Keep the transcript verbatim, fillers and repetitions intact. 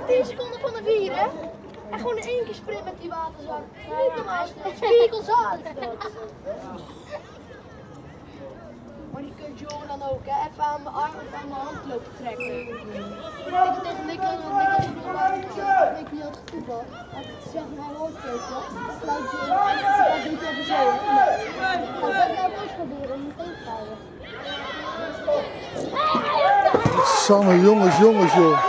tien seconden van de vier, hè? En gewoon in één keer sprint met die waterzak. Niet normaal, spiegelzaad. Maar die kunt Joren dan ook, hè? Even aan mijn arm of aan mijn hand lopen trekken. Ik tegen Niklas, want Niklas vroeg mij of ik niet had gevoetbald. Had ik gezegd, hij hoort het wel. Dat doet even zo, hè? Ga ik nou eens proberen om het tegenhouden. Sanne, jongens, jongens, joh.